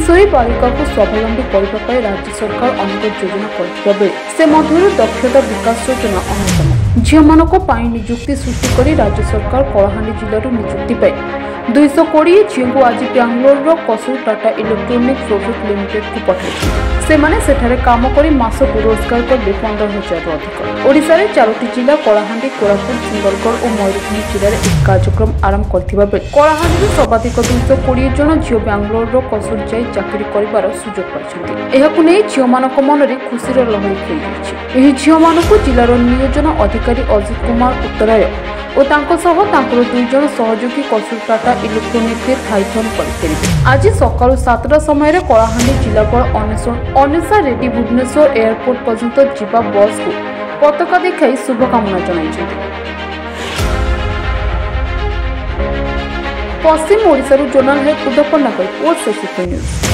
किशोरी बालिका को स्वावलंबी करने राज्य सरकार अनेक योजना करथिबा बेले से मध्यरु दक्षता विकास योजना अन्यतम। झील मानक निजुक्ति सृष्टि कर राज्य सरकार कलाहांडी जिलूर निजुक्ति पाई 220 झील को आज बेंगलोर कसूर टाटा इलेक्ट्रोनिक प्रोजेक्ट लिमिटेड को पठाई से काम कर मासक रोजगार कले 15,000 अधिक। ओडिशा रे 4टी जिला कलाहांडी कोरापुट सुंदरगढ़ और मयूरभंज जिले में कार्यक्रम आरंभ करथिबा बेले कलाहांडी सर्वाधिक 220 जन झील बेंगलोर कसूर जाई चाकरी करिवार सुजोग पाइछन्ति। एहाकु नै झील मानक मनरे खुशीर लहरी खेली जायछि। एही झील मानक जिलार नियोजन अधिकारी अजित कुमार उत्तराय और तांकर 2 जन सहयोगी कसूर टाटा इलेक्ट्रोनिक थाइथन करेंगे। आज सकाल 7टा समय कलाहांडी जिलापाल अनेसा रेड्डी भुवनेश्वर एयरपोर्ट पर्यंत जीवा बस को पताका देखाई शुभकामना जणाइछन्ति। पश्चिम ओडिशा जोनाल हेड उदयपन्ना न्यूज।